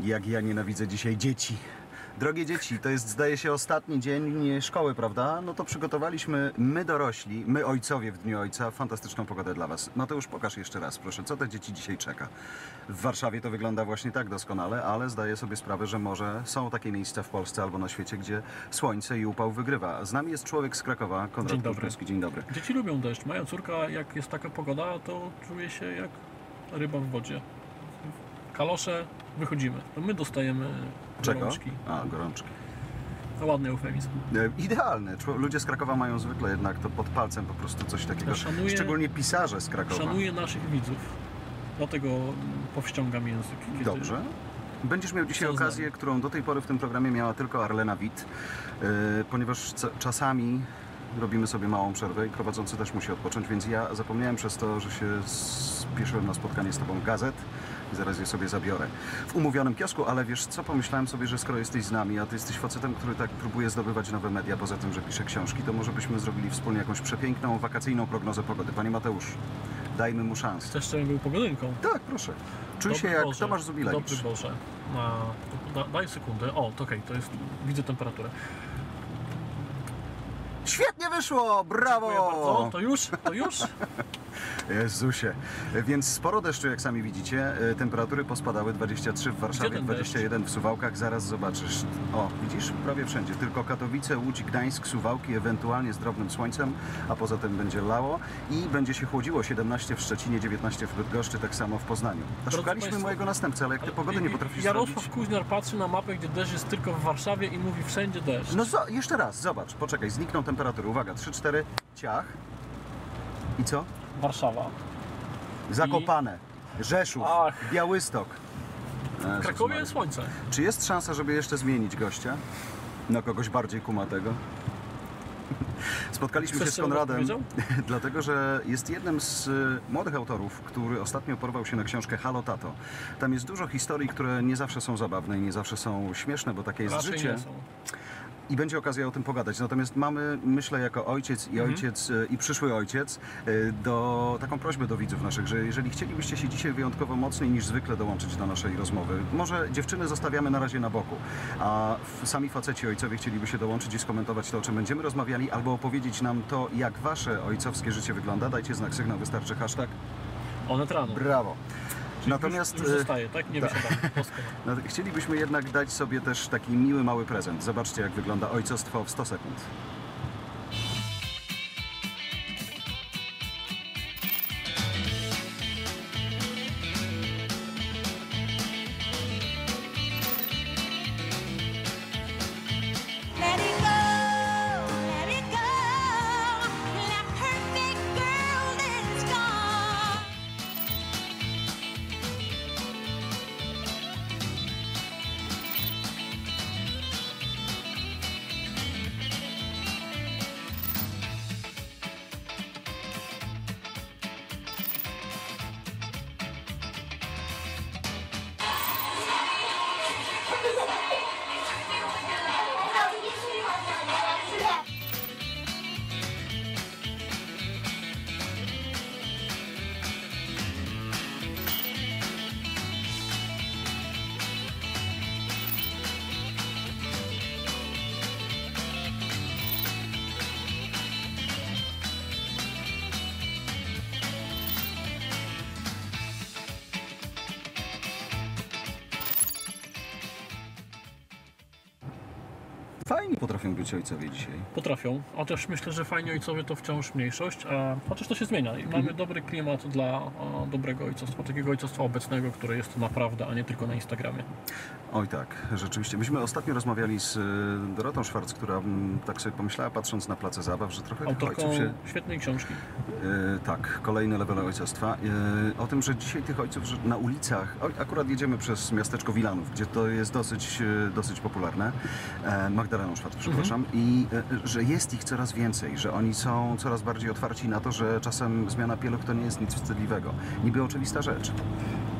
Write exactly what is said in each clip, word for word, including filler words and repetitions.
Jak ja nienawidzę dzisiaj dzieci. Drogie dzieci, to jest, zdaje się, ostatni dzień szkoły, prawda? No to przygotowaliśmy my dorośli, my ojcowie w Dniu Ojca, fantastyczną pogodę dla Was. Mateusz, pokaż jeszcze raz, proszę, co te dzieci dzisiaj czeka. W Warszawie to wygląda właśnie tak doskonale, ale zdaję sobie sprawę, że może są takie miejsca w Polsce albo na świecie, gdzie słońce i upał wygrywa. Z nami jest człowiek z Krakowa, Konrad Dzień dobry. Kruszewski. Dzień dobry. Dzieci lubią deszcz. Moja córka, jak jest taka pogoda, to czuje się jak ryba w wodzie. Kalosze, wychodzimy. To my dostajemy Czego? gorączki. A, gorączki. To ładny eufemizm. E, Idealne. Czło- Ludzie z Krakowa mają zwykle jednak to pod palcem po prostu coś takiego. Szanuję- Szczególnie pisarze z Krakowa. Szanuję naszych widzów. Dlatego mm, powściągam język. Kiedy... Dobrze. Będziesz miał dzisiaj Co okazję, którą do tej pory w tym programie miała tylko Arlena Witt, yy, ponieważ c- czasami robimy sobie małą przerwę i prowadzący też musi odpocząć, więc ja zapomniałem przez to, że się spieszyłem na spotkanie z Tobą gazet i zaraz je sobie zabiorę w umówionym kiosku, ale wiesz co, pomyślałem sobie, że skoro jesteś z nami, a Ty jesteś facetem, który tak próbuje zdobywać nowe media, poza tym, że pisze książki, to może byśmy zrobili wspólnie jakąś przepiękną, wakacyjną prognozę pogody. Panie Mateusz, dajmy mu szansę. Chcesz, żebym był pogodynką? Tak, proszę. Czuj się Dobry jak Boże, Tomasz Zubilewicz. Dobry Boże. Na... Da, daj sekundę. O, to okej, to jest... Widzę temperaturę. Świetnie wyszło! Brawo! Dziękuję bardzo. To już? To już? Jezusie. Więc sporo deszczu, jak sami widzicie. E, Temperatury pospadały, dwadzieścia trzy w Warszawie, Gdzie ten dwadzieścia jeden w Suwałkach. Zaraz zobaczysz. O, widzisz? Prawie wszędzie. Tylko Katowice, Łódź, Gdańsk, Suwałki, ewentualnie z drobnym słońcem, a poza tym będzie lało i będzie się chłodziło. siedemnaście w Szczecinie, dziewiętnaście w Bydgoszczy, tak samo w Poznaniu. A Drodzy szukaliśmy państwo, mojego następcy, ale jak ty pogody nie potrafisz Jarosław zrobić... Kuźniar patrzy na mapę, gdzie deszcz jest tylko w Warszawie i mówi wszędzie deszcz. No zo- jeszcze raz, zobacz, poczekaj, znikną temperatury. Uwaga, trzy cztery, ciach. I co? Warszawa. Zakopane, Rzeszów, Ach. Białystok. W Jezus Krakowie Maria. jest słońce. Czy jest szansa, żeby jeszcze zmienić gościa? Na kogoś bardziej kumatego? Spotkaliśmy Chcesz, się z żebym Konradem, odpowiedział? dlatego że jest jednym z y, młodych autorów, który ostatnio porwał się na książkę Halo Tato. Tam jest dużo historii, które nie zawsze są zabawne i nie zawsze są śmieszne, bo takie jest Raczej życie. nie są. I będzie okazja o tym pogadać. Natomiast mamy, myślę, jako ojciec i ojciec y, i przyszły ojciec, y, do, taką prośbę do widzów naszych, że jeżeli chcielibyście się dzisiaj wyjątkowo mocniej niż zwykle dołączyć do naszej rozmowy, może dziewczyny zostawiamy na razie na boku, a f- sami faceci ojcowie chcieliby się dołączyć i skomentować to, o czym będziemy rozmawiali, albo opowiedzieć nam to, jak wasze ojcowskie życie wygląda, dajcie znak sygnał, wystarczy hashtag. Onet rano. Brawo. Natomiast Już, już y, zostaje, tak? Nie tak. wysiadamy. Doskonale. no, chcielibyśmy jednak dać sobie też taki miły, mały prezent. Zobaczcie, jak wygląda ojcostwo w sto sekund. Let it go, let it go. That perfect girl is gone. Fajni potrafią być ojcowie dzisiaj. Potrafią, chociaż myślę, że fajni ojcowie to wciąż mniejszość, a chociaż to się zmienia i mamy dobry klimat dla o, dobrego ojcostwa, takiego ojcostwa obecnego, które jest naprawdę, a nie tylko na Instagramie. Oj tak, rzeczywiście. Myśmy ostatnio rozmawiali z y, Dorotą Szwarc, która mm, tak sobie pomyślała, patrząc na place zabaw, że trochę tych Autorką ojców się... świetnej książki. Y, tak, kolejny level ojcostwa. Y, o tym, że dzisiaj tych ojców że na ulicach, oj, akurat jedziemy przez miasteczko Wilanów, gdzie to jest dosyć, y, dosyć popularne, e, Magdaleną Szwarc, przepraszam, i y, że jest ich coraz więcej, że oni są coraz bardziej otwarci na to, że czasem zmiana pieluch to nie jest nic wstydliwego. Niby oczywista rzecz.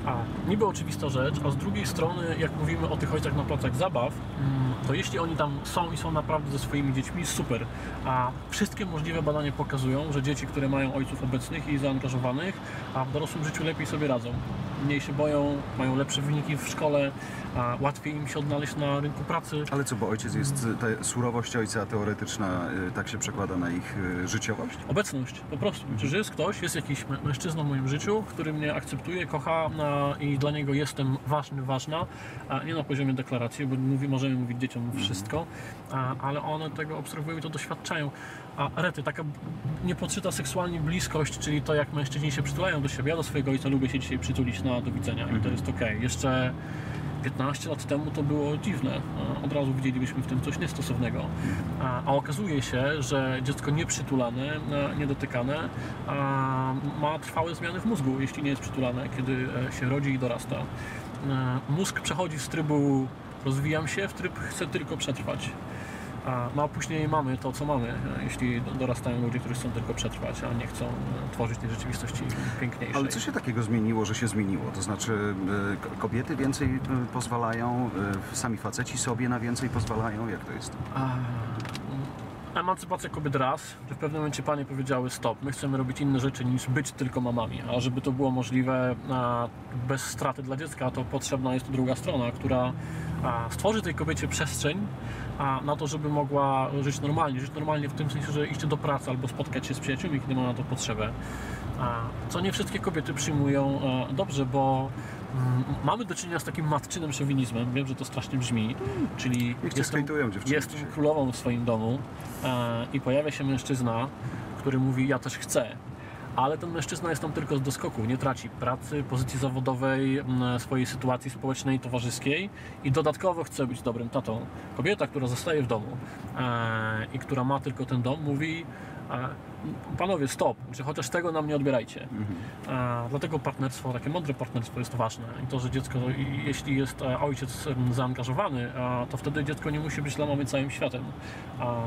A niby oczywista rzecz, a z drugiej strony, jak mówimy o tych ojcach na placach zabaw, to jeśli oni tam są i są naprawdę ze swoimi dziećmi, super. A wszystkie możliwe badania pokazują, że dzieci, które mają ojców obecnych i zaangażowanych, a w dorosłym życiu lepiej sobie radzą. Mniej się boją, mają lepsze wyniki w szkole, a łatwiej im się odnaleźć na rynku pracy. Ale co, bo ojciec jest, ta surowość ojca teoretyczna, y, tak się przekłada na ich y, życiowość? Obecność, po prostu. Czy jest ktoś, jest jakiś mę- mężczyzna w moim życiu, który mnie akceptuje, kocha a, i dla niego jestem ważny, ważna, a nie na poziomie deklaracji, bo mówi, możemy mówić dzieciom wszystko, a, ale one tego obserwują i to doświadczają. A rety, taka niepodszyta seksualnie bliskość, czyli to, jak mężczyźni się przytulają do siebie. Ja do swojego ojca lubię się dzisiaj przytulić na do widzenia i to jest okej. Jeszcze piętnaście lat temu to było dziwne. A Od razu widzielibyśmy w tym coś niestosownego. A, a okazuje się, że dziecko nieprzytulane, a, niedotykane a, ma trwałe zmiany w mózgu, jeśli nie jest przytulane, kiedy e, się rodzi i dorasta. E, Mózg przechodzi z trybu rozwijam się w tryb chcę tylko przetrwać. A, no a później mamy to, co mamy, e, jeśli dorastają ludzie, którzy chcą tylko przetrwać, a nie chcą e, tworzyć tej rzeczywistości piękniejszej. Ale co się takiego zmieniło, że się zmieniło? To znaczy y, k- kobiety więcej y, pozwalają, y, sami faceci sobie na więcej pozwalają? Jak to jest? A, Emancypacja kobiet raz, że w pewnym momencie panie powiedziały stop, my chcemy robić inne rzeczy niż być tylko mamami, a żeby to było możliwe a, bez straty dla dziecka, to potrzebna jest druga strona, która a, stworzy tej kobiecie przestrzeń a, na to, żeby mogła żyć normalnie, żyć normalnie w tym sensie, że iść do pracy albo spotkać się z przyjaciółmi, kiedy ma na to potrzebę. A, co nie wszystkie kobiety przyjmują a, dobrze, bo mm, mamy do czynienia z takim matczynym szowinizmem, wiem, że to strasznie brzmi, czyli Niech cię skejtują dziewczyny jestem dzisiaj. królową w swoim domu e, i pojawia się mężczyzna, który mówi ja też chcę, ale ten mężczyzna jest tam tylko z doskoku, nie traci pracy, pozycji zawodowej, m, swojej sytuacji społecznej, towarzyskiej i dodatkowo chce być dobrym tatą. Kobieta, która zostaje w domu e, i która ma tylko ten dom, mówi e, panowie stop, czy chociaż tego nam nie odbierajcie. E, dlatego partnerstwo, takie mądre partnerstwo jest ważne i to, że dziecko, i- jeśli jest e, ojciec em, zaangażowany, a, to wtedy dziecko nie musi być dla mamy całym światem. A, mm,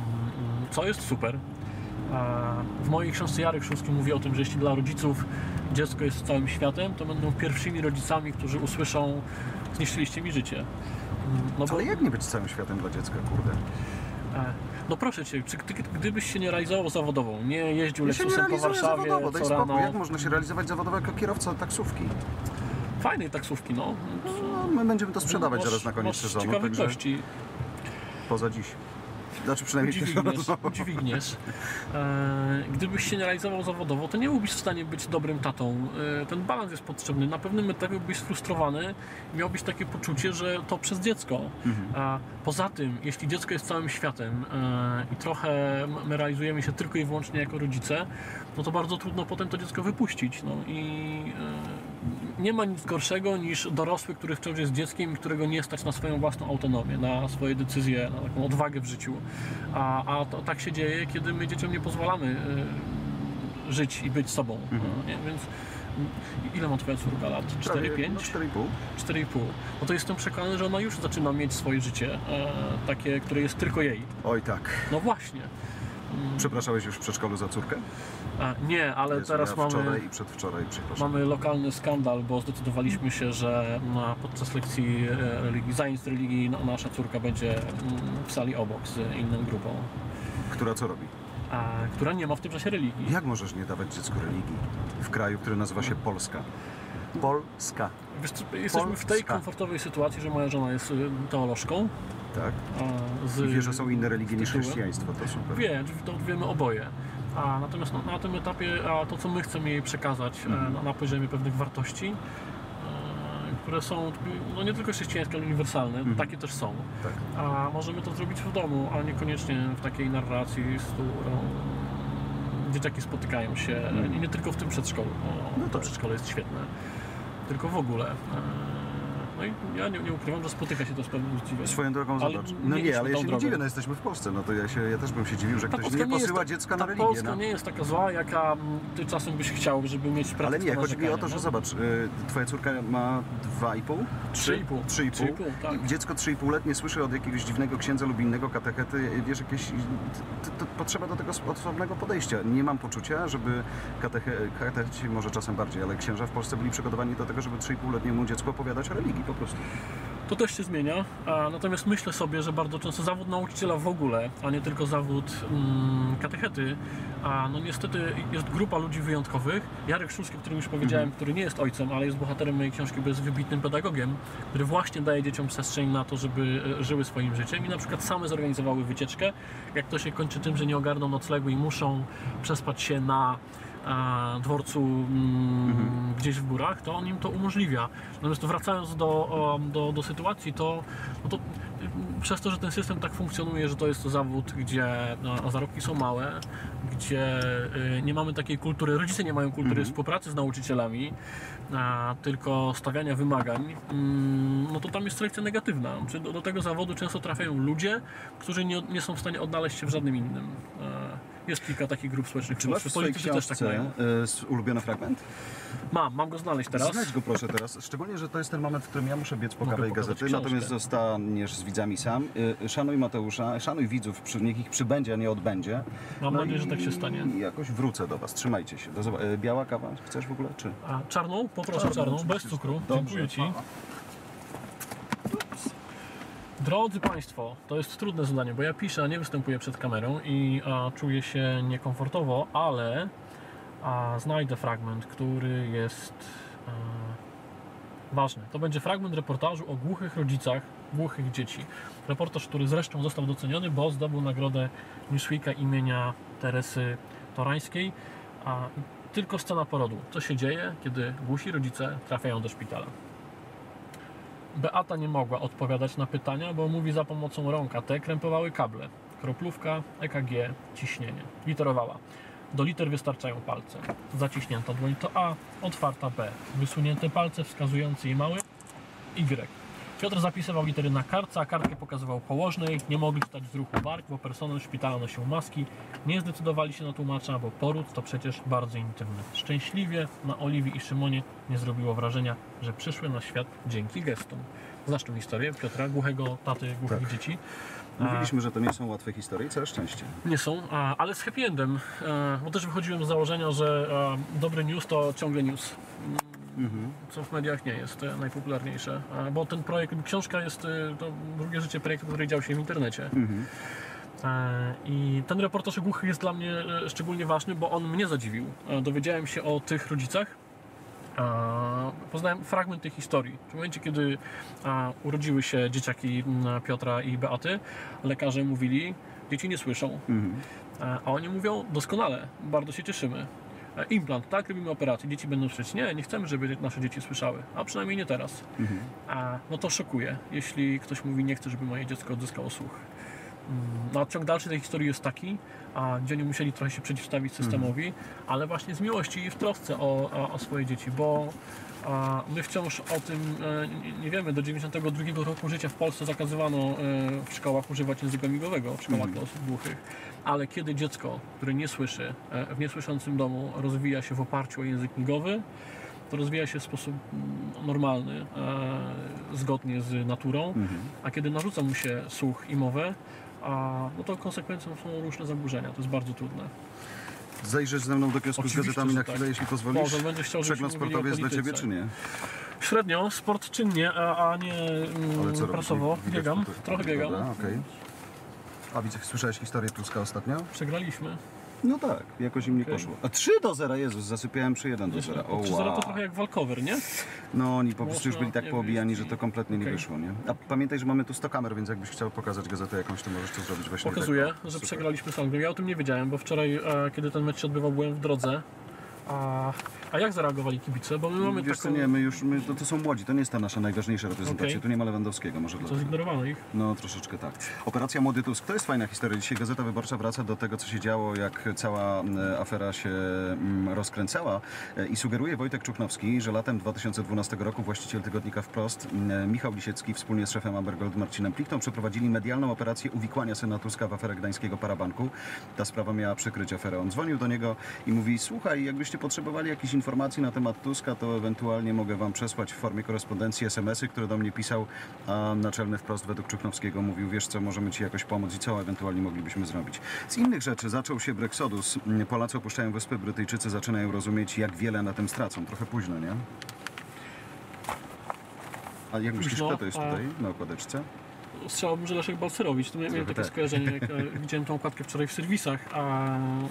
co jest super. A, w mojej książce Jarek Szulski mówi o tym, że jeśli dla rodziców dziecko jest całym światem, to będą pierwszymi rodzicami, którzy usłyszą zniszczyliście mi życie. Mm, No bo, Ale jak nie być całym światem dla dziecka, kurde? e, no proszę Cię, czy ty, gdybyś się nie realizował zawodową, nie jeździł Ja się nie Lexusem po realizuję Warszawie zawodowo, daj co spokój. rano, Jak można się realizować zawodowo jako kierowca taksówki? fajnej taksówki, no. No, my będziemy to sprzedawać Masz- zaraz na koniec masz sezonu, ciekawych także gości. poza dziś. Znaczy przynajmniej Udźwigniesz, udźwigniesz. E, gdybyś się nie realizował zawodowo, to nie byłbyś w stanie być dobrym tatą. E, ten balans jest potrzebny. Na pewnym etapie byłbyś sfrustrowany i miałbyś takie poczucie, że to przez dziecko. A poza tym, jeśli dziecko jest całym światem e, i trochę m- my realizujemy się tylko i wyłącznie jako rodzice, no to bardzo trudno potem to dziecko wypuścić. No i e, nie ma nic gorszego niż dorosły, który wciąż jest dzieckiem i którego nie stać na swoją własną autonomię, na swoje decyzje, na taką odwagę w życiu. A, a to tak się dzieje, kiedy my dzieciom nie pozwalamy e, żyć i być sobą. No, nie? Więc m, ile ma twoja córka lat? cztery No, pięć? cztery i pół. cztery i pół. No to jestem przekonany, że ona już zaczyna mieć swoje życie, e, takie, które jest tylko jej. Oj tak. No właśnie. Przepraszałeś już w przedszkolu za córkę? E, nie, ale Jezu, teraz ja mamy... wczoraj i przedwczoraj, przepraszam. Mamy lokalny skandal, bo zdecydowaliśmy się, że na, podczas lekcji e, religii, zajęć z religii no, nasza córka będzie mm, w sali obok z inną grupą, Która co robi? a, która nie ma w tym czasie religii. Jak możesz nie dawać dziecku religii w kraju, który nazywa się Polska? Polska, Wiesz, co, jesteśmy w tej Polska. komfortowej sytuacji, że moja żona jest y, teolożką. tak? A, z, I wie, że są inne religie niż tytułem. chrześcijaństwo, to super. Wie, to wiemy oboje. A natomiast no, na tym etapie a to, co my chcemy jej przekazać e, na, na poziomie pewnych wartości, e, które są no, nie tylko chrześcijańskie, ale uniwersalne, takie też są. Tak. A możemy to zrobić w domu, a niekoniecznie w takiej narracji, z którą dzieciaki spotykają się i nie tylko w tym przedszkolu. No, No to tak. przedszkole jest świetne, tylko w ogóle. E, No i ja nie, nie ukrywam, że spotyka się to z pewnym zdziwieniem. Swoją drogą Ale zobacz. nie No nie, idźmy ale ja tą się nie drogą. dziwię, no jesteśmy w Polsce, no to ja, się, ja też bym się dziwił, że Ta ktoś Polska nie nie jest posyła tak- dziecka na ta religię. Polska No. nie jest taka zła, jaka mm, ty czasem byś chciał, żeby mieć pretekst Ale nie, na chodzi mi o to, narzekanie, że no. zobacz, y, twoja córka ma dwa i pół? Trzy i pół. Trzy i Trzy i pół. pół, tak. Dziecko trzy i pół letnie słyszy od jakiegoś dziwnego księdza lub innego katechety, wiesz, jakieś... To, to potrzeba do tego osobnego podejścia. Nie mam poczucia, żeby kateche, katecheci może czasem bardziej, ale księża w Polsce byli przygotowani do tego, żeby trzy i pół letniemu dziecku opowiadać o religii po prostu. To też się zmienia, a, natomiast myślę sobie, że bardzo często zawód nauczyciela w ogóle, a nie tylko zawód mm, katechety, a no niestety jest grupa ludzi wyjątkowych. Jarek Szulski, o którym już powiedziałem, Mhm. który nie jest ojcem, ale jest bohaterem mojej książki, bo jest wybitnym pedagogiem, który właśnie daje dzieciom przestrzeń na to, żeby e, żyły swoim życiem i na przykład same zorganizowały wycieczkę. Jak to się kończy tym, że nie ogarną noclegu i muszą przespać się na a, dworcu mm, gdzieś w górach, to on im to umożliwia. Natomiast wracając do, o, do, do sytuacji, to, no to y, przez to, że ten system tak funkcjonuje, że to jest to zawód, gdzie no, zarobki są małe, gdzie y, nie mamy takiej kultury, rodzice nie mają kultury współpracy z nauczycielami, a, tylko stawiania wymagań, mm, no to tam jest selekcja negatywna. Czy do, do tego zawodu często trafiają ludzie, którzy nie, nie są w stanie odnaleźć się w żadnym innym. E, Jest kilka takich grup społecznych. Czy masz w swojej Politycy też tak książce mają. y, ulubiony fragment? Mam, mam go znaleźć teraz. Znajdź go proszę teraz, szczególnie, że to jest ten moment, w którym ja muszę biec po Mogę kawę i pokazać gazety, książkę. natomiast zostaniesz z widzami sam. Y, Szanuj Mateusza, szanuj widzów, przy- niech ich przybędzie, a nie odbędzie. Mam nadzieję, i- że tak się stanie. I jakoś wrócę do was, trzymajcie się. Do zob- y, Biała kawa chcesz w ogóle, czy? A czarną? Poproszę Czarną, czarną, bez oczywiście. cukru. Dobrze. Dziękuję Ci. Drodzy Państwo, to jest trudne zadanie, bo ja piszę, a nie występuję przed kamerą i a, czuję się niekomfortowo, ale a, znajdę fragment, który jest a, ważny. To będzie fragment reportażu o głuchych rodzicach, głuchych dzieci. Reportaż, który zresztą został doceniony, bo zdobył nagrodę Newsweeka imienia Teresy Torańskiej. A, tylko scena porodu. Co się dzieje, kiedy głusi rodzice trafiają do szpitala? Beata nie mogła odpowiadać na pytania, bo mówi za pomocą rąk, a te krępowały kable. Kroplówka, E K G, ciśnienie. Literowała. Do liter wystarczają palce. Zaciśnięta dłoń to A, otwarta B. Wysunięte palce wskazujący i mały Y. Piotr zapisywał litery na kartce, a kartkę pokazywał położnej. Nie mogli czytać z ruchu bark, bo personel szpitala nosił maski. Nie zdecydowali się na tłumacza, bo poród to przecież bardzo intymny. Szczęśliwie na Oliwii i Szymonie nie zrobiło wrażenia, że przyszły na świat dzięki gestom. Znasz tę historię Piotra, głuchego taty głuchych Tak. dzieci. Mówiliśmy, że to nie są łatwe historie, całe szczęście. Nie są, a, ale z happy endem, e, bo też wychodziłem z założenia, że e, dobry news to ciągle news. Mhm. Co w mediach nie jest e, najpopularniejsze, a, bo ten projekt, książka jest e, to drugie życie projektu, który dział się w internecie. Mhm. E, I ten reportaż o głuchych jest dla mnie e, szczególnie ważny, bo on mnie zadziwił. E, Dowiedziałem się o tych rodzicach. E, Poznałem fragment tej historii. W momencie, kiedy e, urodziły się dzieciaki m, Piotra i Beaty, lekarze mówili, dzieci nie słyszą. Mhm. E, A oni mówią, doskonale, bardzo się cieszymy. E, Implant, tak, robimy operację, dzieci będą słyszeć. Nie, nie chcemy, żeby nasze dzieci słyszały, a przynajmniej nie teraz. Mhm. A, no to szokuje, jeśli ktoś mówi, nie chcę, żeby moje dziecko odzyskało słuch. Mm, No a ciąg dalszy tej historii jest taki, a, gdzie oni musieli trochę się przeciwstawić systemowi, ale właśnie z miłości i w trosce o, o, o swoje dzieci, bo a, my wciąż o tym e, nie- nie wiemy. Do dziewięćdziesiątego drugiego roku życia w Polsce zakazywano e, w szkołach używać języka migowego, w szkołach dla osób głuchych. Ale kiedy dziecko, które nie słyszy, e, w niesłyszącym domu rozwija się w oparciu o język migowy, to rozwija się w sposób mm, normalny, e, zgodnie z naturą, Mhm. a kiedy narzuca mu się słuch i mowę, a, no to konsekwencją są różne zaburzenia. To jest bardzo trudne. Zajrzysz ze mną do kiosku z Oczywiście, gazetami że na tak. chwilę, jeśli pozwolisz? Może będziesz chciał, żebyśmy Przegląd mówili o sportowy jest dla Ciebie, polityce. czy nie? Średnio, sport czynnie, a, a nie mm, Ale co robisz? prasowo. Widać Biegam, tutaj. trochę biegam. Dobra, okej. A widzę, słyszałeś historię Tuska ostatnio? Przegraliśmy. No tak, jakoś im nie Okej. poszło. A trzy do zera, Jezus, zasypiałem przy jeden do zera. O, trzy zero wow. to trochę jak walkover, nie? No oni po prostu już Można byli tak nie poobijani, wyjść że i- to kompletnie nie Okej. wyszło, nie? A pamiętaj, że mamy tu sto kamer, więc jakbyś chciał pokazać gazetę jakąś, to możesz to zrobić właśnie Pokazuję, tak. O, że super. przegraliśmy z Anglią. Ja o tym nie wiedziałem, bo wczoraj, e, kiedy ten mecz się odbywał, byłem w drodze A, a jak zareagowali kibice? Bo my mamy Wiesz co, taką... nie, my już, my, to, to są młodzi, to nie jest ta nasza najważniejsza reprezentacja, Okej. tu nie ma Lewandowskiego, może Co, dlatego. zignorowano ich? No troszeczkę tak. Operacja Młody Tusk, to jest fajna historia. Dzisiaj Gazeta Wyborcza wraca do tego, co się działo, jak cała e, afera się mm, rozkręcała e, i sugeruje Wojtek Czuknowski, że latem dwa tysiące dwunastego roku właściciel tygodnika Wprost, e, Michał Lisiecki wspólnie z szefem Amber Gold Marcinem Plichtą przeprowadzili medialną operację uwikłania syna Tuska w aferę gdańskiego parabanku. Ta sprawa miała przykryć aferę. On dzwonił do niego i mówi: słuchaj, jakbyście potrzebowali jakichś informacji na temat Tuska, to ewentualnie mogę wam przesłać w formie korespondencji es em esy, które do mnie pisał, a naczelny Wprost według Czuknowskiego mówił: wiesz co, możemy ci jakoś pomóc i co ewentualnie moglibyśmy zrobić. Z innych rzeczy zaczął się Brexodus. Polacy opuszczają Wyspy, Brytyjczycy zaczynają rozumieć, jak wiele na tym stracą. Trochę późno, nie? A jak myślisz, Późno, kto to jest a- tutaj na okładeczce? Strzelałbym, że Leszek Balcerowicz. To miałem Trochę takie tak. skojarzenie, jak e, widziałem tą okładkę wczoraj w serwisach, a... Mm,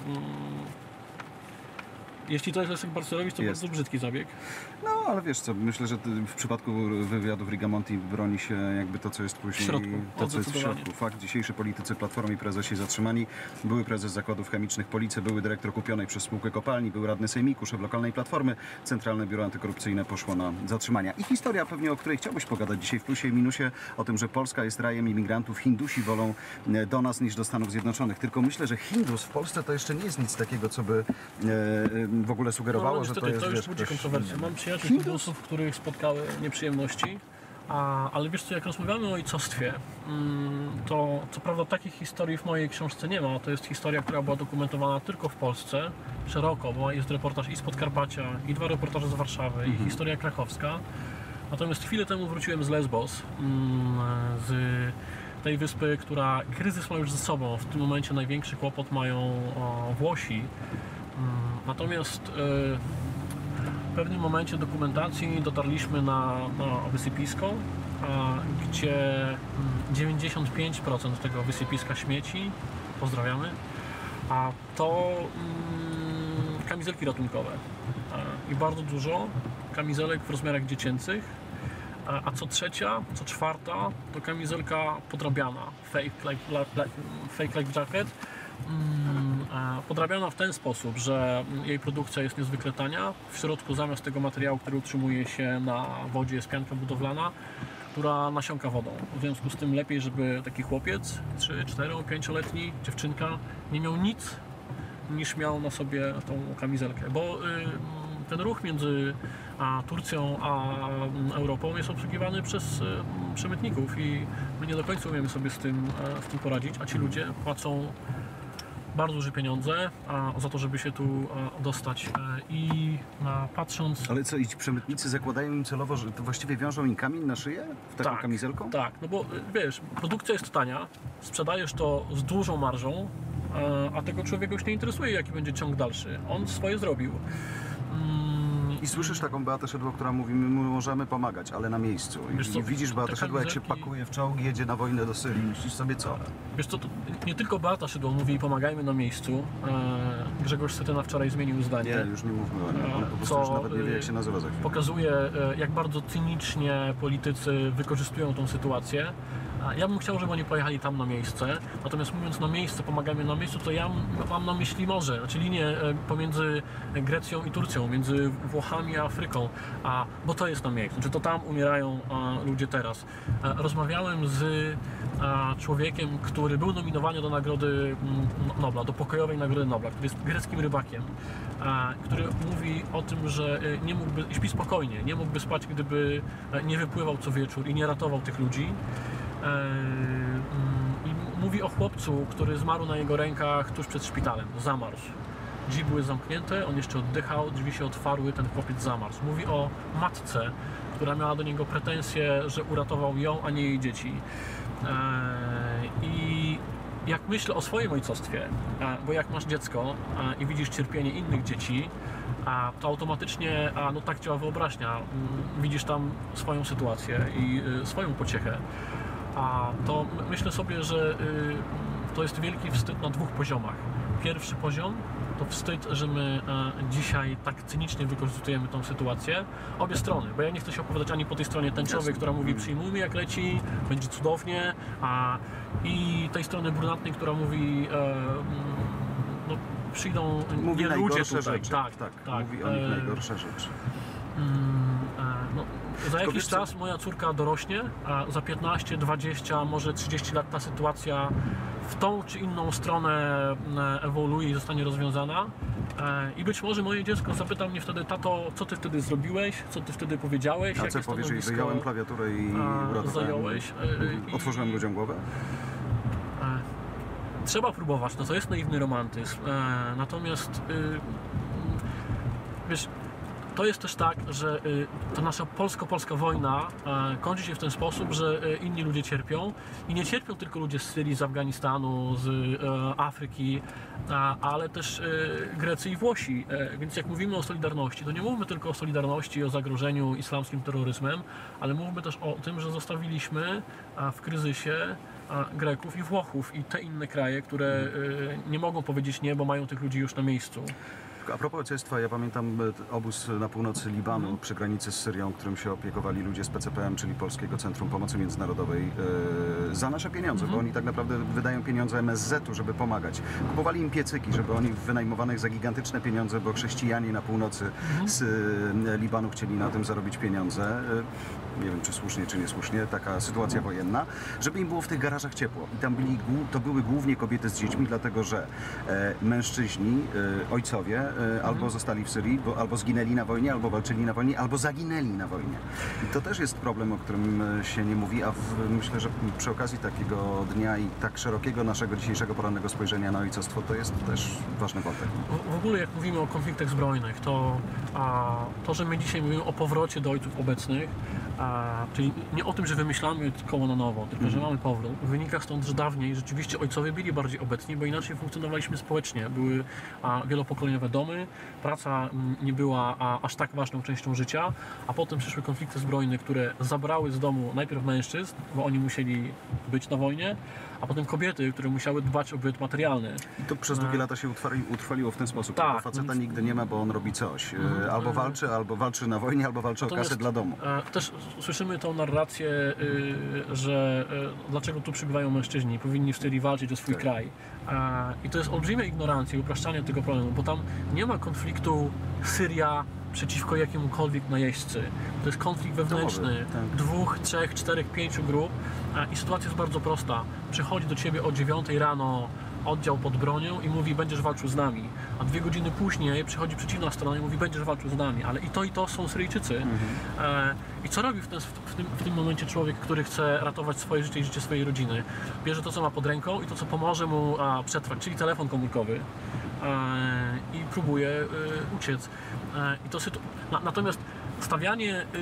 jeśli to jest Leszek Balcerowicz, to Jest. bardzo brzydki zabieg. No, ale wiesz co, myślę, że ty w przypadku wywiadów Rigamonti broni się jakby to, co jest później, W środku, to, co jest w zdecydowanie. środku. Fakt, dzisiejszy politycy Platformy i prezesi zatrzymani. Były prezes zakładów chemicznych Police, były dyrektor kupionej przez spółkę kopalni, był radny sejmiku, szef lokalnej Platformy. Centralne Biuro Antykorupcyjne poszło na zatrzymania. I historia pewnie, o której chciałbyś pogadać dzisiaj w Plusie i Minusie, o tym, że Polska jest rajem imigrantów. Hindusi wolą e, do nas niż do Stanów Zjednoczonych. Tylko myślę, że Hindus w Polsce to jeszcze nie jest nic takiego, co by e, e, w ogóle sugerowało, No, że niestety, to jest, to już wiesz, budzi ktoś kontrowersje. inny. Mam przyjaciół Hindus? Hindusów, których spotkały nieprzyjemności, a, ale wiesz co, jak rozmawiamy o ojcostwie, mm, to co prawda takich historii w mojej książce nie ma. To jest historia, która była dokumentowana tylko w Polsce, szeroko, bo jest reportaż i z Podkarpacia, i dwa reportaże z Warszawy, i historia krakowska. Natomiast chwilę temu wróciłem z Lesbos, mm, z tej wyspy, która kryzys ma już ze sobą. W tym momencie największy kłopot mają o, Włosi. Mm, Natomiast e, w pewnym momencie dokumentacji dotarliśmy na, na wysypisko, a, gdzie mm, dziewięćdziesiąt pięć procent tego wysypiska śmieci, pozdrawiamy, a to mm, kamizelki ratunkowe. A, I bardzo dużo kamizelek w rozmiarach dziecięcych, a, a co trzecia, co czwarta to kamizelka podrabiana, fake like, like, fake like jacket. Mm, a podrabiana w ten sposób, że jej produkcja jest niezwykle tania. W środku zamiast tego materiału, który utrzymuje się na wodzie, jest pianka budowlana, która nasiąka wodą. W związku z tym lepiej, żeby taki chłopiec, trzy, cztery, pięcioletni, dziewczynka, nie miał nic, niż miał na sobie tą kamizelkę. Bo y, ten ruch między a, Turcją a mm, Europą jest obsługiwany przez y, przemytników i my nie do końca umiemy sobie z tym, e, z tym poradzić, a ci ludzie płacą bardzo duże pieniądze a, za to, żeby się tu a, dostać. E, I a, patrząc... Ale co, i ci przemytnicy zakładają im celowo, że to właściwie wiążą im kamień na szyję? W taką Tak, kamizelką? Tak, no bo y, wiesz, produkcja jest tania, sprzedajesz to z dużą marżą, e, a tego człowieka już nie interesuje, jaki będzie ciąg dalszy. On swoje zrobił. Mm, I słyszysz taką Beatę Szydło, która mówi: my możemy pomagać, ale na miejscu. I, Wiesz co, i widzisz Beatę te Szydło, jak się kamizelki- pakuje w czołg, jedzie na wojnę do Syrii. Myślisz sobie co? Wiesz co, to nie tylko Beata Szydło mówi pomagajmy na miejscu. E, Grzegorz Schetyna wczoraj zmienił zdanie. Nie, już nie mówmy o nim. On po prostu Co, już nawet nie wie, jak y, się nazywa za chwilę. Pokazuje, e, jak bardzo cynicznie politycy wykorzystują tą sytuację. A ja bym chciał, żeby oni pojechali tam na miejsce. Natomiast mówiąc na miejsce, pomagamy na miejscu, to ja m- mam na myśli morze, znaczy linię e, pomiędzy Grecją i Turcją, między Włochami a Afryką, a, bo to jest na miejscu, znaczy to tam umierają a, ludzie teraz. E, rozmawiałem z a, człowiekiem, który był nominowany do Nagrody mm, Nobla, do pokojowej Nagrody Nobla, który jest greckim rybakiem, a, który mówi o tym, że e, nie mógłby, śpi spokojnie, nie mógłby spać, gdyby e, nie wypływał co wieczór i nie ratował tych ludzi. E, mm, I mówi o chłopcu, który zmarł na jego rękach tuż przed szpitalem, zamarzł. Drzwi były zamknięte, on jeszcze oddychał, drzwi się otwarły, ten chłopiec zamarzł. Mówi o matce, która miała do niego pretensje, że uratował ją, a nie jej dzieci. E, I jak myślę o swoim ojcostwie, e, bo jak masz dziecko e, i widzisz cierpienie innych dzieci, a to automatycznie, a no tak działa wyobraźnia, mm, widzisz tam swoją sytuację i y, swoją pociechę. A to my- myślę sobie, że y, to jest wielki wstyd na dwóch poziomach. Pierwszy poziom to wstyd, że my e, dzisiaj tak cynicznie wykorzystujemy tą sytuację. Obie strony, bo ja nie chcę się opowiadać ani po tej stronie tęczowej, Jasne. która mówi przyjmujmy jak leci, będzie cudownie, a i tej strony brunatnej, która mówi e, mm, no, przyjdą Mówi nie ludzie najgorsze tutaj. rzeczy. Tak, tak, tak. mówi o nich E, najgorsze rzeczy. Mm, e, no, za jakiś wiesz co? czas moja córka dorośnie, a za piętnaście, dwadzieścia, może trzydzieści lat ta sytuacja w tą czy inną stronę e, ewoluuje i zostanie rozwiązana. E, I być może moje dziecko zapyta mnie wtedy: tato, co ty wtedy zrobiłeś, co ty wtedy powiedziałeś, A jakie co powiesz, że stanowisko wyjąłem klawiaturę i e, uratowałem, zająłeś. E, i- otworzyłem ludziom głowę? E, Trzeba próbować, no to jest naiwny romantyzm. E, natomiast y, wiesz, to jest też tak, że y, ta nasza polsko-polska wojna e, kończy się w ten sposób, że e, inni ludzie cierpią i nie cierpią tylko ludzie z Syrii, z Afganistanu, z e, Afryki, a, ale też e, Grecy i Włosi. E, więc jak mówimy o solidarności, to nie mówmy tylko o solidarności i o zagrożeniu islamskim terroryzmem, ale mówmy też o tym, że zostawiliśmy a, w kryzysie a, Greków i Włochów i te inne kraje, które e, nie mogą powiedzieć nie, bo mają tych ludzi już na miejscu. A propos ojcostwa, ja pamiętam e, obóz na północy Libanu, Mhm. przy granicy z Syrią, którym się opiekowali ludzie z P C P M, czyli Polskiego Centrum Pomocy Międzynarodowej, e, za nasze pieniądze, bo oni tak naprawdę wydają pieniądze M S Z-u, żeby pomagać. Kupowali im piecyki, żeby oni wynajmowanych za gigantyczne pieniądze, bo chrześcijanie na północy z e, Libanu chcieli na tym zarobić pieniądze. E, nie wiem, czy słusznie, czy niesłusznie, taka sytuacja wojenna, żeby im było w tych garażach ciepło. I tam byli, głó- to były głównie kobiety z dziećmi, dlatego że e, mężczyźni, e, ojcowie, e, albo zostali w Syrii, bo, albo zginęli na wojnie, albo walczyli na wojnie, albo zaginęli na wojnie. I to też jest problem, o którym e, się nie mówi, a w, myślę, że przy okazji takiego dnia i tak szerokiego naszego dzisiejszego porannego spojrzenia na ojcostwo, to jest też ważny wątek. W w ogóle jak mówimy o konfliktach zbrojnych, to, a, to że my dzisiaj mówimy o powrocie do ojców obecnych, a, czyli nie o tym, że wymyślamy koło na nowo, tylko że mamy powrót, wynika stąd, że dawniej rzeczywiście ojcowie byli bardziej obecni, bo inaczej funkcjonowaliśmy społecznie. Były a, wielopokoleniowe domy, praca m, nie była a, aż tak ważną częścią życia, a potem przyszły konflikty zbrojne, które zabrały z domu najpierw mężczyzn, bo oni musieli być na wojnie, a potem kobiety, które musiały dbać o byt materialny. I to przez długie lata się utrwali, utrwaliło w ten sposób, Tak, bo faceta więc- nigdy nie ma, bo on robi coś. E, Mhm. Albo walczy, albo walczy na wojnie, albo walczy o Natomiast, kasę dla domu. e, Też słyszymy tą narrację, y, że e, dlaczego tu przybywają mężczyźni, powinni w Syrii walczyć o swój Tak. kraj. E, I to jest olbrzymia ignorancja i upraszczanie tego problemu, bo tam nie ma konfliktu Syria przeciwko jakiemukolwiek najeźdźcy. To jest konflikt wewnętrzny Domowy, tak. dwóch, trzech, czterech, pięciu grup e, i sytuacja jest bardzo prosta. Przychodzi do ciebie o dziewiątej rano oddział pod bronią i mówi: będziesz walczył z nami, a dwie godziny później przychodzi przeciwna strona i mówi: będziesz walczył z nami, ale i to i to są Syryjczycy. E, I co robi w, ten, w, tym, w tym momencie człowiek, który chce ratować swoje życie i życie swojej rodziny? Bierze to, co ma pod ręką i to, co pomoże mu a, przetrwać, czyli telefon komórkowy, e, i próbuje e, uciec. E, i to sytu... Na, natomiast stawianie e,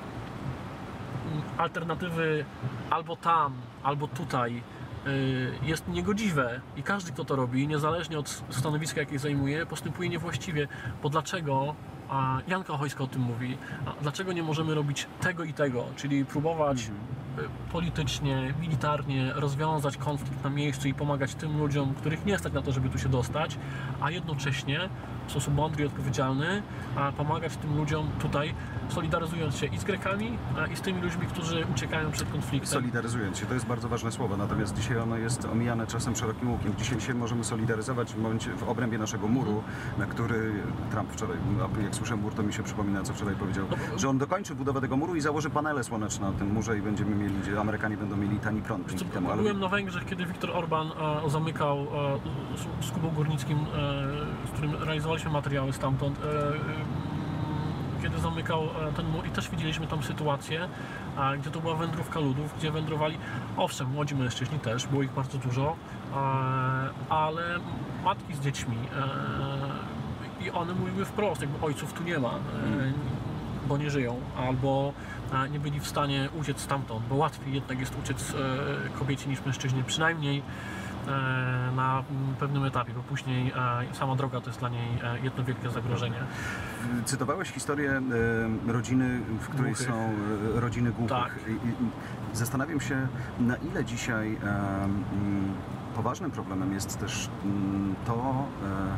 alternatywy albo tam, albo tutaj y, jest niegodziwe i każdy, kto to robi, niezależnie od stanowiska, jakie zajmuje, postępuje niewłaściwie. Bo dlaczego, a Janka Ochojska o tym mówi, a dlaczego nie możemy robić tego i tego, czyli próbować y, politycznie, militarnie rozwiązać konflikt na miejscu i pomagać tym ludziom, których nie stać na to, żeby tu się dostać, a jednocześnie w sposób mądry i odpowiedzialny a pomagać tym ludziom tutaj, solidaryzując się i z Grekami, a i z tymi ludźmi, którzy uciekają przed konfliktem. Solidaryzując się, to jest bardzo ważne słowo, natomiast dzisiaj ono jest omijane czasem szerokim łukiem. Dzisiaj się możemy solidaryzować w momencie, w obrębie naszego muru, na który Trump wczoraj, jak słyszę mur, to mi się przypomina, co wczoraj powiedział, że on dokończy budowę tego muru i założy panele słoneczne na tym murze i będziemy mieli, gdzie Amerykanie będą mieli tani prąd dzięki Co, temu. Ale Byłem na Węgrzech, kiedy Viktor Orban e, zamykał e, z, z Kubą Górnickim, e, z którym realizowaliśmy materiały stamtąd, e, e, kiedy zamykał e, ten mur i też widzieliśmy tam sytuację, a, gdzie to była wędrówka ludów, gdzie wędrowali, owszem, młodzi mężczyźni też, było ich bardzo dużo, e, ale matki z dziećmi e, i one mówiły wprost, jakby ojców tu nie ma. E, bo nie żyją, albo e, nie byli w stanie uciec stamtąd, bo łatwiej jednak jest uciec e, kobiecie niż mężczyźnie, przynajmniej e, na mm, pewnym etapie, bo później e, sama droga to jest dla niej e, jedno wielkie zagrożenie. cytowałeś historię e, rodziny, w której Głuchych. są e, rodziny głuchych. Tak. I, i, zastanawiam się, na ile dzisiaj e, m, poważnym problemem jest też m, to, e,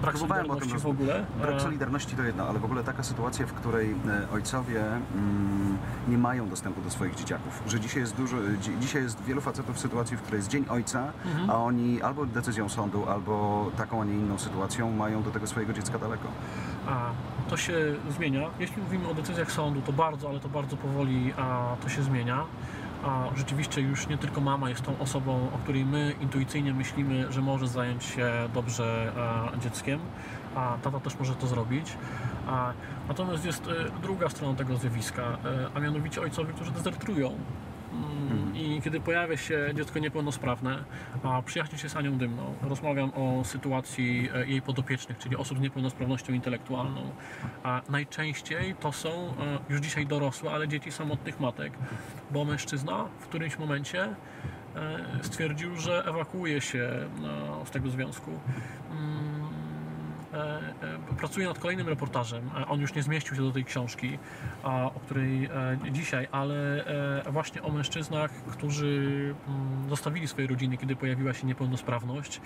brak Próbowałem o tym solidarności w roz- ogóle. Brak E, solidarności to jedno, ale w ogóle taka sytuacja, w której e, ojcowie mm, nie mają dostępu do swoich dzieciaków. Że dzisiaj jest dużo, dzi- dzisiaj jest wielu facetów w sytuacji, w której jest Dzień Ojca, Mhm. a oni albo decyzją sądu, albo taką, a nie inną sytuacją mają do tego swojego dziecka daleko. A to się zmienia. Jeśli mówimy o decyzjach sądu, to bardzo, ale to bardzo powoli a, to się zmienia. A rzeczywiście już nie tylko mama jest tą osobą, o której my intuicyjnie myślimy, że może zająć się dobrze a, dzieckiem, a tata też może to zrobić. A, natomiast jest e, druga strona tego zjawiska, e, a mianowicie ojcowie, którzy dezerterują. Mm, I kiedy pojawia się dziecko niepełnosprawne, a przyjaźnię się z Anią Dymną, rozmawiam o sytuacji e, jej podopiecznych, czyli osób z niepełnosprawnością intelektualną. A najczęściej to są e, już dzisiaj dorosłe, ale dzieci samotnych matek, bo mężczyzna w którymś momencie e, stwierdził, że ewakuuje się e, z tego związku. Mm, e, e, Pracuję nad kolejnym reportażem. E, On już nie zmieścił się do tej książki, a, o której e, dzisiaj, ale e, właśnie o mężczyznach, którzy mm, zostawili swoje rodziny, kiedy pojawiła się niepełnosprawność.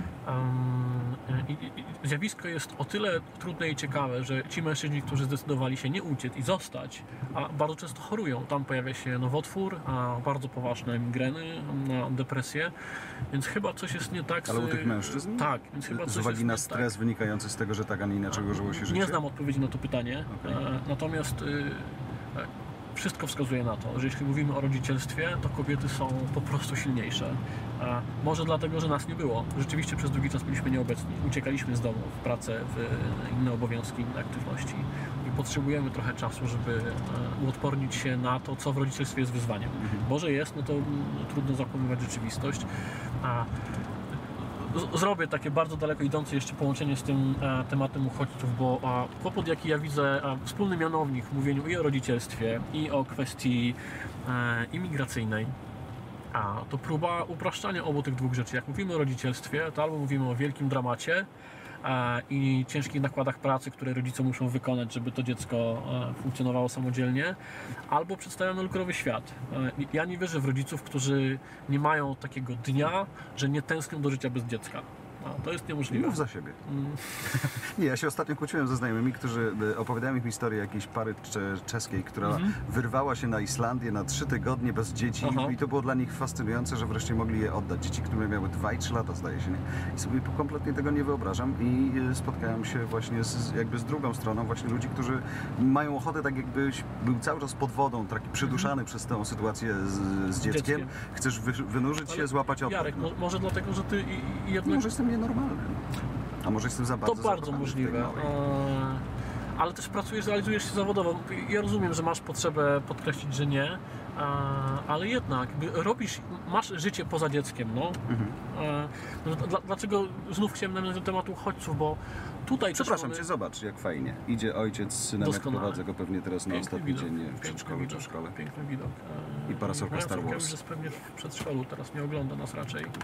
Um, i, i, i zjawisko jest o tyle trudne i ciekawe, że ci mężczyźni, którzy zdecydowali się nie uciec i zostać, a bardzo często chorują. Tam pojawia się nowotwór, a bardzo poważne migreny, na depresję, więc chyba coś jest nie tak z... Ale u tych mężczyzn? Tak, więc chyba coś Z uwagi jest na nie stres tak. wynikający z tego, że tak, a nie inaczej ułożyło się życie? Nie znam odpowiedzi na to pytanie, Okej. e, natomiast y, e, wszystko wskazuje na to, że jeśli mówimy o rodzicielstwie, to kobiety są po prostu silniejsze. E, może dlatego, że nas nie było. Rzeczywiście przez długi czas byliśmy nieobecni. Uciekaliśmy z domu w pracę, w e, inne obowiązki, inne aktywności i potrzebujemy trochę czasu, żeby e, uodpornić się na to, co w rodzicielstwie jest wyzwaniem. Bo że jest, no to mm, trudno zakłamywać rzeczywistość. A z- Zrobię takie bardzo daleko idące jeszcze połączenie z tym e, tematem uchodźców, bo e, kłopot, jaki ja widzę, e, wspólny mianownik w mówieniu i o rodzicielstwie, i o kwestii e, imigracyjnej, a to próba upraszczania obu tych dwóch rzeczy. Jak mówimy o rodzicielstwie, to albo mówimy o wielkim dramacie e, i ciężkich nakładach pracy, które rodzice muszą wykonać, żeby to dziecko e, funkcjonowało samodzielnie, albo przedstawiamy lukrowy świat. E, ja nie wierzę w rodziców, którzy nie mają takiego dnia, że nie tęsknią do życia bez dziecka. A, to jest niemożliwe. Mów za siebie. Mm. Nie, ja się ostatnio kłóciłem ze znajomymi, którzy e, opowiadają mi historię jakiejś pary cze- czeskiej, która Mhm. wyrwała się na Islandię na trzy tygodnie bez dzieci Aha. i to było dla nich fascynujące, że wreszcie mogli je oddać. Dzieci, które miały dwa i trzy lata, zdaje się. Nie? I sobie kompletnie tego nie wyobrażam i e, spotkałem się właśnie z, jakby z drugą stroną, właśnie ludzi, którzy mają ochotę tak jakbyś był cały czas pod wodą, taki przyduszany przez tę sytuację z, z dzieckiem. Dzieckiem. Chcesz wy, wynurzyć się, Ale złapać oddech. Jarek, no. mo- może dlatego, że ty i, i jednak... Może jestem nienormalny. A może jestem za bardzo To bardzo zakochany w tej możliwe. małej. Eee, Ale też pracujesz, realizujesz się zawodowo. Ja rozumiem, że masz potrzebę podkreślić, że nie, eee, ale jednak jakby robisz, masz życie poza dzieckiem, no. Mhm. Eee, no dla, dlaczego znów chciałem nawiązać do tematu uchodźców, bo tutaj Przepraszam też cię, mamy... zobacz jak fajnie. Idzie ojciec z synem, jak Doskonale. prowadzę go pewnie teraz na Piękny ostatni widok, dzień w piękny przedszkolu widok, czy w szkole. Piękny widok. Eee, I parasolka moja Star córka Wars. już jest pewnie w przedszkolu, teraz nie ogląda nas raczej. Eee,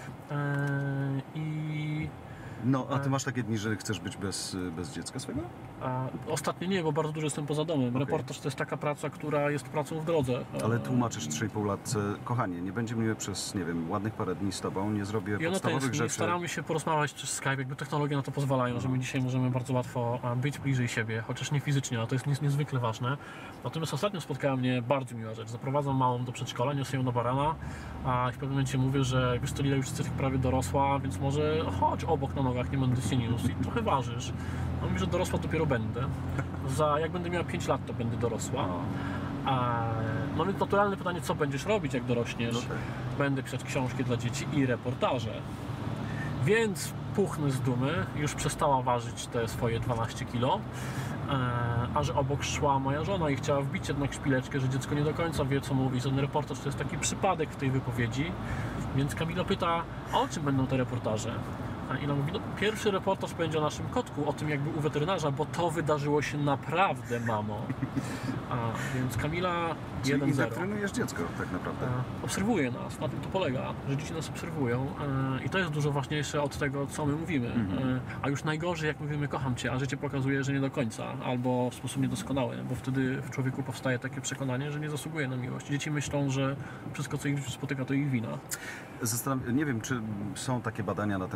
I... No, a ty masz takie dni, że chcesz być bez, bez dziecka swego? A ostatnio nie, bo bardzo dużo jestem poza domem. Okej. Reportaż to jest taka praca, która jest pracą w drodze. Ale E, tłumaczysz trzy i pół lat, kochanie, nie będzie miłe przez, nie wiem, ładnych parę dni z tobą, nie zrobię I ono to podstawowych jest, rzeczy. staramy się porozmawiać przez Skype, jakby technologie na to pozwalają, że my dzisiaj możemy bardzo łatwo a, być bliżej siebie, chociaż nie fizycznie, ale to jest nies- niezwykle ważne. Natomiast ostatnio spotkała mnie bardzo miła rzecz. Zaprowadzam małą do przedszkola, niosę ją na barana, a w pewnym momencie mówię, że wiesz co, Lila już jesteś prawie dorosła, więc może chodź obok na nogach, nie będę się niósł i trochę ważysz. On mówi, że dorosła dopiero będę. Za, jak będę miała pięć lat, to będę dorosła. A, no więc naturalne pytanie, co będziesz robić, jak dorośniesz? No tak. Będę pisać książki dla dzieci i reportaże. Więc puchnę z dumy, już przestała ważyć te swoje dwanaście kilo, e, a że obok szła moja żona i chciała wbić jednak szpileczkę, że dziecko nie do końca wie, co mówi. Ten reportaż to jest taki przypadek w tej wypowiedzi. Więc Kamila pyta, a o czym będą te reportaże? A Ila mówi, no pierwszy reportaż będzie o naszym kotku, o tym jakby u weterynarza, bo to wydarzyło się naprawdę, mamo. A, więc Kamila Czyli jeden zero. indoktrynujesz dziecko tak naprawdę. E, obserwuje nas, na tym to polega, że dzieci nas obserwują e, i to jest dużo ważniejsze od tego, co my mówimy. Mhm. E, a już najgorzej, jak mówimy kocham Cię, a życie pokazuje, że nie do końca, albo w sposób niedoskonały, bo wtedy w człowieku powstaje takie przekonanie, że nie zasługuje na miłość. Dzieci myślą, że wszystko, co ich w życiu spotyka, to ich wina. Zastanaw- nie wiem, czy są takie badania na ten temat.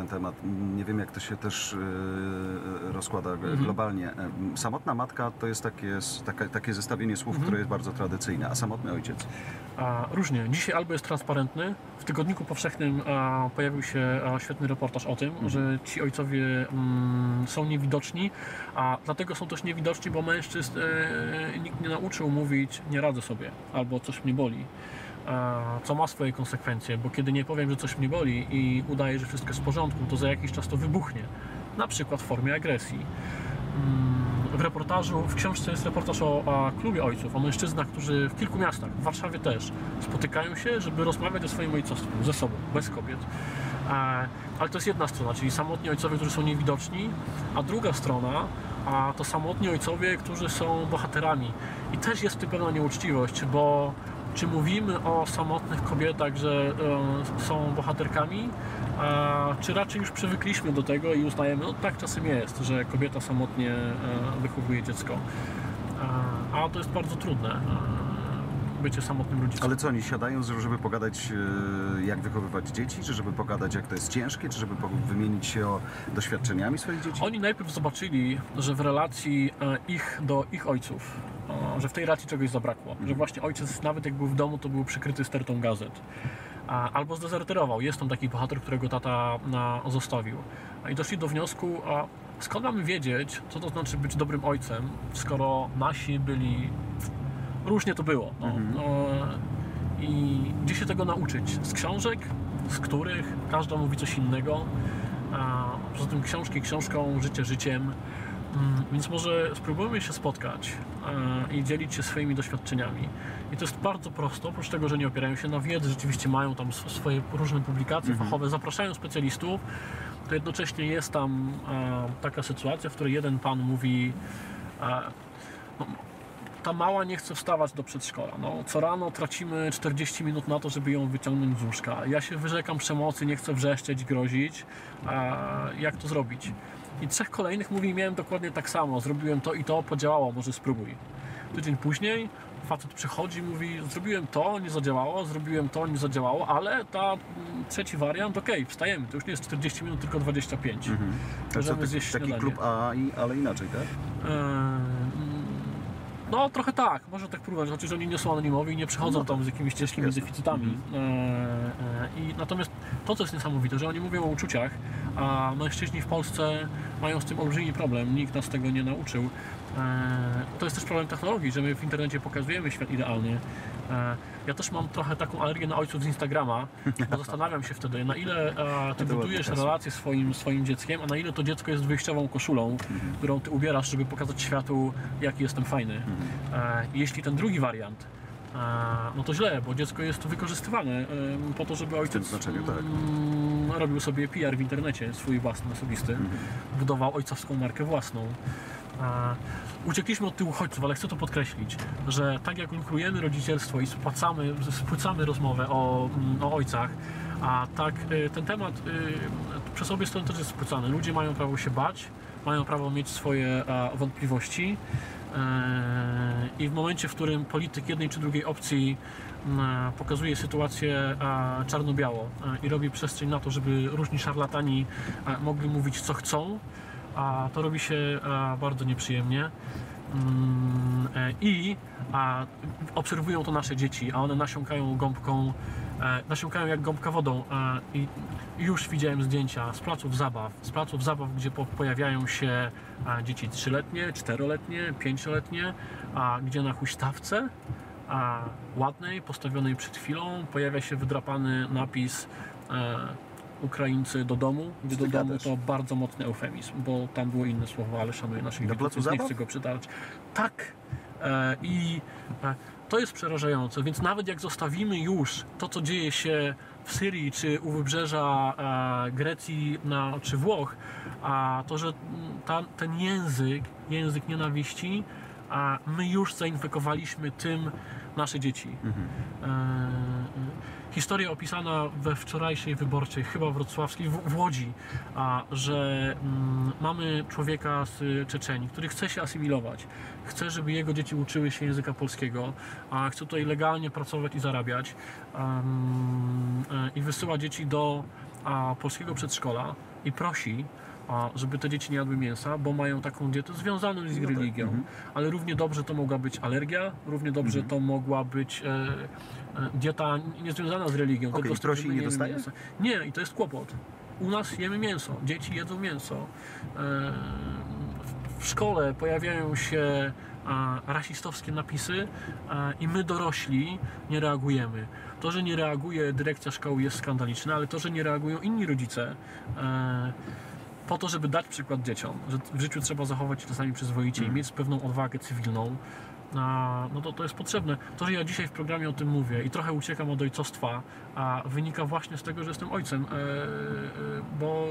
nie wiem jak to się też e, rozkłada Mhm. globalnie. E, Samotna matka to jest takie, takie, takie zestawienie słów, Mhm. które jest bardzo tradycyjne, a samotny ojciec? A, różnie. Dzisiaj albo jest transparentny. W Tygodniku Powszechnym a, pojawił się a, świetny reportaż o tym, że ci ojcowie mm, są niewidoczni, a dlatego są też niewidoczni, bo mężczyzn e, nikt nie nauczył mówić nie radzę sobie albo coś mnie boli. A, co ma swoje konsekwencje, bo kiedy nie powiem, że coś mnie boli i udaję, że wszystko jest w porządku, to za jakiś czas to wybuchnie. Na przykład w formie agresji. Mm, W reportażu, w książce jest reportaż o, o klubie ojców, o mężczyznach, którzy w kilku miastach, w Warszawie też, spotykają się, żeby rozmawiać o swoim ojcostwie, ze sobą, bez kobiet. E, ale to jest jedna strona, czyli samotni ojcowie, którzy są niewidoczni, a druga strona a to samotni ojcowie, którzy są bohaterami. I też jest w tym pewna nieuczciwość, bo czy mówimy o samotnych kobietach, że e, są bohaterkami, a, czy raczej już przywykliśmy do tego i uznajemy, no tak czasem jest, że kobieta samotnie e, wychowuje dziecko. A, a to jest bardzo trudne, e, bycie samotnym rodzicem. Ale co, oni siadają, żeby pogadać e, jak wychowywać dzieci, czy żeby pogadać jak to jest ciężkie, czy żeby po- wymienić się o doświadczeniami swoich dzieci? Oni najpierw zobaczyli, że w relacji e, ich do ich ojców, e, że w tej relacji czegoś zabrakło, że właśnie ojciec nawet jak był w domu, to był przykryty stertą gazet. A, albo zdezerterował. Jest tam taki bohater, którego tata na, zostawił. I doszli do wniosku, a skąd mamy wiedzieć, co to znaczy być dobrym ojcem, skoro nasi byli... Różnie to było. No. No, I gdzie się tego nauczyć? Z książek, z których każda mówi coś innego. A, poza tym książki książką, życie życiem. Mm, Więc może spróbujmy się spotkać e, i dzielić się swoimi doświadczeniami. I to jest bardzo prosto, oprócz tego, że nie opierają się na wiedzy, rzeczywiście mają tam sw- swoje różne publikacje fachowe, zapraszają specjalistów, to jednocześnie jest tam e, taka sytuacja, w której jeden pan mówi e, no, ta mała nie chce wstawać do przedszkola. No, co rano tracimy czterdzieści minut na to, żeby ją wyciągnąć z łóżka. Ja się wyrzekam przemocy, nie chcę wrzeszczeć, grozić. A jak to zrobić? I trzech kolejnych mówi, miałem dokładnie tak samo. Zrobiłem to i to, podziałało, może spróbuj. Tydzień później facet przychodzi i mówi, zrobiłem to, nie zadziałało, zrobiłem to, nie zadziałało, ale ta mm, trzeci wariant, okej, wstajemy, to już nie jest czterdzieści minut, tylko dwadzieścia pięć. Mhm. To Możemy taki, zjeść taki śniadanie. klub A, i- ale inaczej, tak? Eee, No trochę tak, można tak próbować, chociaż oni nie są anonimowi i nie przychodzą No tam z jakimiś ciężkimi jasne. deficytami. Eee, e, I natomiast to, co jest niesamowite, że oni mówią o uczuciach, a mężczyźni w Polsce mają z tym olbrzymi problem, nikt nas tego nie nauczył. Eee, To jest też problem technologii, że my w internecie pokazujemy świat idealnie. Eee, Ja też mam trochę taką alergię na ojców z Instagrama, bo zastanawiam się wtedy, na ile e, ty To ładny budujesz hasło. relację z swoim, swoim dzieckiem, a na ile to dziecko jest wyjściową koszulą, którą ty ubierasz, żeby pokazać światu, jaki jestem fajny. E, Jeśli ten drugi wariant, e, no to źle, bo dziecko jest wykorzystywane e, po to, żeby ojciec znaczeniu, tak. mm, robił sobie P R w internecie, swój własny, osobisty, budował ojcowską markę własną. E, Uciekliśmy od tych uchodźców, ale chcę to podkreślić, że tak jak lukrujemy rodzicielstwo i spłacamy, spłycamy rozmowę o, mm, o ojcach, a tak y, ten temat y, przez obie strony też jest spłycany. Ludzie mają prawo się bać, mają prawo mieć swoje a, wątpliwości e, i w momencie, w którym polityk jednej czy drugiej opcji m, pokazuje sytuację a, czarno-biało a, i robi przestrzeń na to, żeby różni szarlatani a, mogli mówić co chcą, a to robi się a, bardzo nieprzyjemnie. Mm, e, I a, obserwują to nasze dzieci, a one nasiąkają gąbką, e, nasiąkają jak gąbka wodą. E, I już widziałem zdjęcia z placów zabaw, z placów zabaw, gdzie po, pojawiają się a, dzieci trzyletnie, czteroletnie, pięcioletnie, a gdzie na huśtawce a, ładnej, postawionej przed chwilą, pojawia się wydrapany napis e, Ukraińcy do domu, gdzie Co do ty domu gadasz? to bardzo mocny eufemizm, bo tam było inne słowo, ale szanuję naszych Na widzów, placu więc nie zabaw? chcę go przytaczać. Tak. E, I e, to jest przerażające, więc nawet jak zostawimy już to, co dzieje się w Syrii, czy u wybrzeża e, Grecji na, czy Włoch, a to, że mm, ta, ten język, język nienawiści, a my już zainfekowaliśmy tym nasze dzieci. E, e, Historia opisana we wczorajszej wyborczej, chyba wrocławskiej, w, w Łodzi, a, że mm, mamy człowieka z Czeczenii, który chce się asymilować, chce, żeby jego dzieci uczyły się języka polskiego, a chce tutaj legalnie pracować i zarabiać um, e, i wysyła dzieci do a, polskiego przedszkola. i prosi, a, żeby te dzieci nie jadły mięsa, bo mają taką dietę związaną z No tak, religią. mhm. Ale równie dobrze to mogła być alergia, równie dobrze Mhm. to mogła być e, e, dieta niezwiązana z religią. Okej, tylko z tym, prosi że i my nie jemy dostaje? mięso. Nie, i to jest kłopot. U nas jemy mięso, dzieci jedzą mięso. E, w, w szkole pojawiają się a, rasistowskie napisy a, i my dorośli nie reagujemy. To, że nie reaguje dyrekcja szkoły jest skandaliczne, ale to, że nie reagują inni rodzice e, po to, żeby dać przykład dzieciom, że w życiu trzeba zachować się czasami przyzwoicie i mieć pewną odwagę cywilną, a, no to, to jest potrzebne. To, że ja dzisiaj w programie o tym mówię i trochę uciekam od ojcostwa, a wynika właśnie z tego, że jestem ojcem, e, e, bo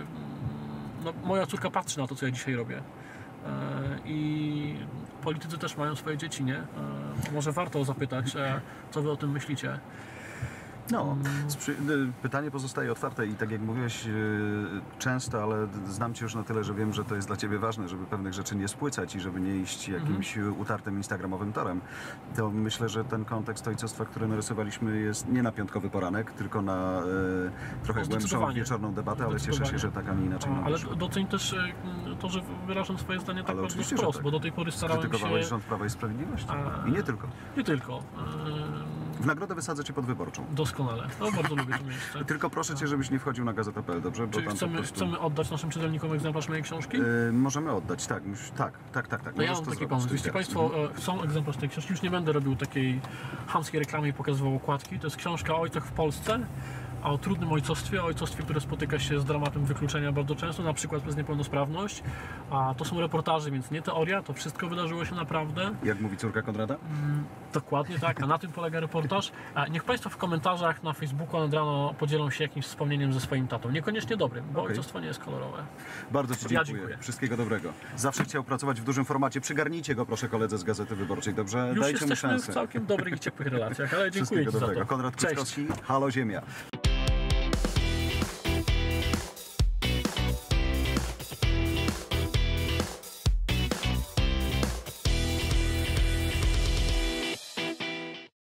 e, no, moja córka patrzy na to, co ja dzisiaj robię. E, I politycy też mają swoje dzieci, nie? E, może warto zapytać, e, co wy o tym myślicie. No, sprzy- y, pytanie pozostaje otwarte i tak jak mówiłeś y, często, ale d- znam Cię już na tyle, że wiem, że to jest dla Ciebie ważne, żeby pewnych rzeczy nie spłycać i żeby nie iść jakimś utartym instagramowym torem. To myślę, że ten kontekst ojcostwa, który narysowaliśmy, jest nie na piątkowy poranek, tylko na y, trochę No, głębszą zdecydowanie. wieczorną debatę, ale cieszę się, że tak, a nie inaczej nam Ale wyszło. doceń też e, to, że wyrażam swoje zdanie tak Ale bardzo oczywiście, że wprost, tak. bo do tej pory starałem Krytykowałeś się... rząd Prawa i Sprawiedliwości. A- I nie tylko. Nie tylko. E, W nagrodę wysadzę Cię podwyborczą. Doskonale. No, bardzo lubię to miejsce. Tylko proszę Cię, żebyś nie wchodził na gazeta kropka p l, dobrze? Bo Czy tam po chcemy, prostu... chcemy oddać naszym czytelnikom egzemplarz mojej książki? Y, możemy oddać, tak, mus- tak, tak, tak, tak. To ja Możesz mam taki zrobić, pomysł. to Jeśli teraz. Państwo e, chcą egzemplarz tej książki, już nie będę robił takiej chamskiej reklamy i pokazywał okładki. To jest książka o ojcach w Polsce, a o trudnym ojcostwie, o ojcostwie, które spotyka się z dramatem wykluczenia bardzo często, na przykład przez niepełnosprawność. A to są reportaże, więc nie teoria, to wszystko wydarzyło się naprawdę. Jak mówi córka Konrada? Dokładnie tak, a na tym polega reportaż. A niech Państwo w komentarzach na Facebooku nad rano podzielą się jakimś wspomnieniem ze swoim tatą. Niekoniecznie dobrym, bo Okej. ojcostwo nie jest kolorowe. Bardzo Ci Ja dziękuję. dziękuję. Wszystkiego dobrego. Zawsze chciał pracować w dużym formacie. Przygarnijcie go, proszę, koledze z Gazety Wyborczej, dobrze? Już Dajcie mu jesteśmy w szansę. całkiem dobrych i ciepłych relacjach, ale dziękuję Wszystkiego Ci za dobrego. to. Konrad Cześć. Kwiatkowski, Halo Ziemia.